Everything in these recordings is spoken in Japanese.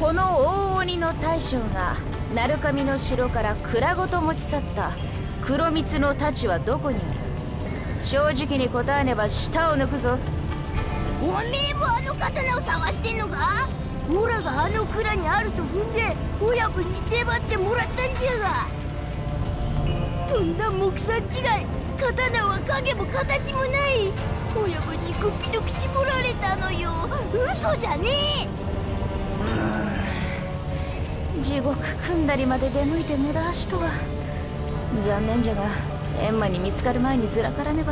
この大鬼の大将が鳴神の城から蔵ごと持ち去った黒蜜の太刀はどこにある？正直に答えねば舌を抜くぞ。 おめえもあの刀を探してんのか？オラがあの蔵にあると踏んで親分に出張ってもらったんじゃが、とんだ目算違い。刀は影も形もない。親分にこっぴどく絞られたのよ。嘘じゃねえ。地獄組んだりまで出向いて無駄足とは。残念じゃが閻魔に見つかる前にずらからねば。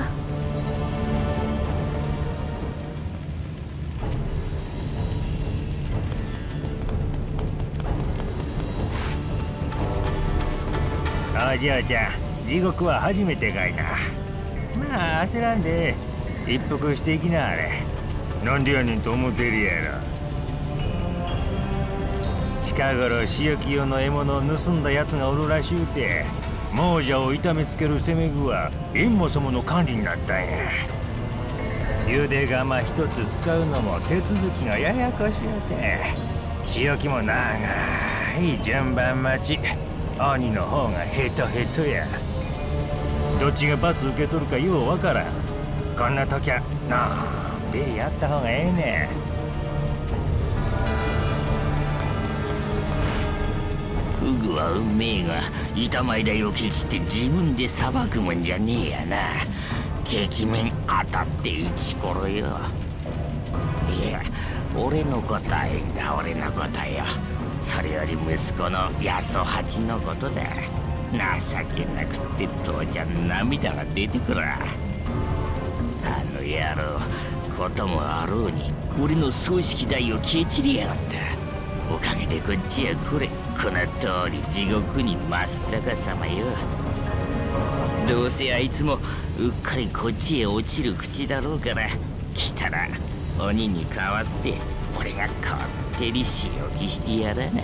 お嬢ちゃん、地獄は初めてかいな。まあ焦らんで一服していきなあれ。なんでやねんと思ってるやろ。近頃塩清の獲物を盗んだ奴がおるらしゅうて、亡者を痛めつける攻め具は閻魔様の管理になったんや。茹で釜一つ使うのも手続きがややこしゅうて、塩清も長い順番待ち。鬼の方がヘトヘトや。どっちが罰受け取るかようわからん。こんな時はのんびりやった方がええねん。フグは運命が板前代をケチって自分で裁くもんじゃねえやな。敵面当たって撃ち殺よ。いや、俺の答えが俺の答えよ。それより息子の八十八のことだ。情けなくって父ちゃん涙が出てくる。あの野郎、こともあろうに俺の葬式代をケチりやがった。おかげでこっちはこれこの通り地獄に真っ逆さまよ。どうせあいつもうっかりこっちへ落ちる口だろうから、来たら鬼に代わって俺がこってり仕置きしてやらな。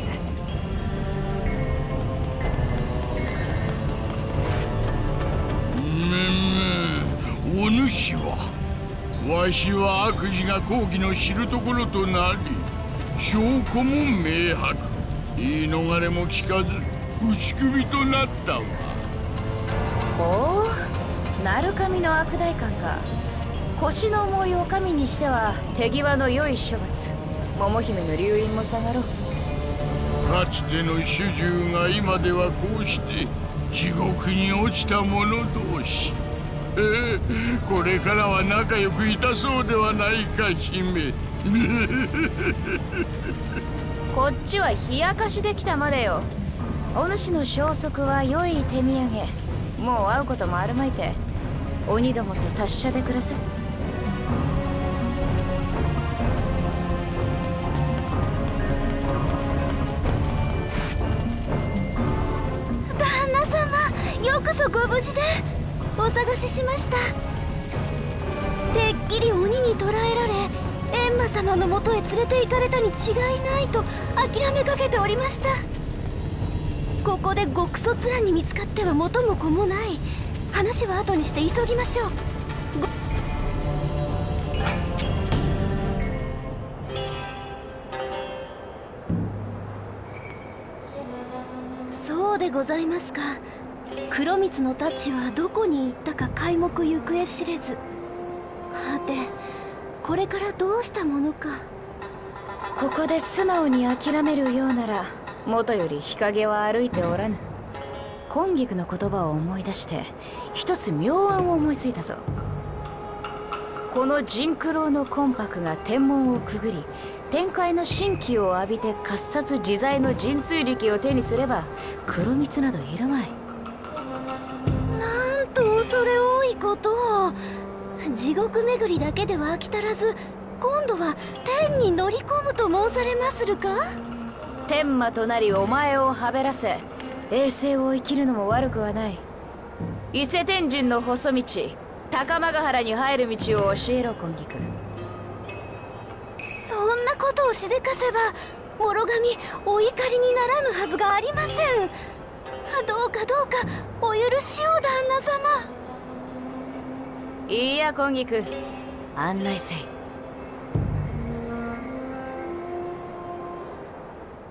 お主は、わしは悪事が公儀の知るところとなり、証拠も明白、言い逃れも聞かず打ち首となったわ。 ほう、鳴神の悪代官か。腰の重いお上にしては手際の良い処罰。桃姫の留飲も下がろう。 かつての主従が今ではこうして地獄に落ちた者同士。これからは仲良くいたそうではないか、姫。 こっちは冷やかしできたまでよ。お主の消息は良い手土産。もう会うこともあるまいて、鬼どもと達者で暮らせ。 旦那様、よくぞご無事で。お探ししました。てっきり鬼に捕らえられ閻魔様のもとへ連れて行かれたに違いないと諦めかけておりました。ここで極卒らに見つかっては元も子もない。話は後にして急ぎましょう。そうでございますか。黒蜜の太刀はどこに行ったか皆目行方知れず。はて、これからどうしたものか。 ここで素直に諦めるようなら、元より日陰は歩いておらぬ。金菊の言葉を思い出して一つ妙案を思いついたぞ。この陣九郎の魂魄が天門をくぐり、天界の神気を浴びて喝殺自在の神通力を手にすれば黒蜜などいるまい。 なんと恐れ多いことを。地獄巡りだけでは飽き足らず、今度は天に乗り込むと申されまするか。 天魔となりお前をはべらせ永世を生きるのも悪くはない。伊勢天神の細道、高間ヶ原に入る道を教えろ、金菊。 そんなことをしでかせば諸神お怒りにならぬはずがありません。どうかどうかお許しを、旦那様。 いいや、金菊、案内せい。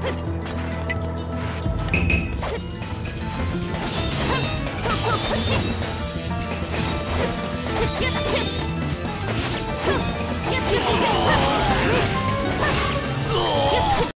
っ